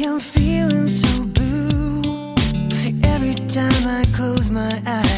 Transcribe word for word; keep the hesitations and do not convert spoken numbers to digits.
I'm feeling so blue. Every time I close my eyes,